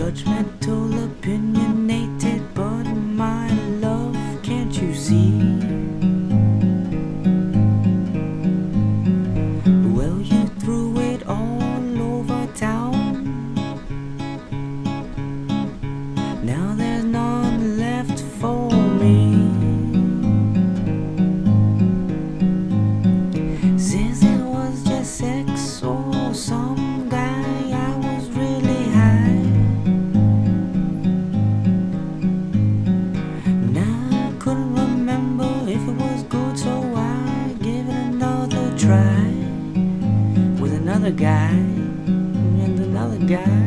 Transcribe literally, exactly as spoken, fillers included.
judgmental, opinionated, but my love, can't you see? Well, you threw it all over town. Now there's none left for me. Since it was just sex or some guy, I was really high. Now I couldn't remember if it was good, so I gave it another try with another guy and another guy.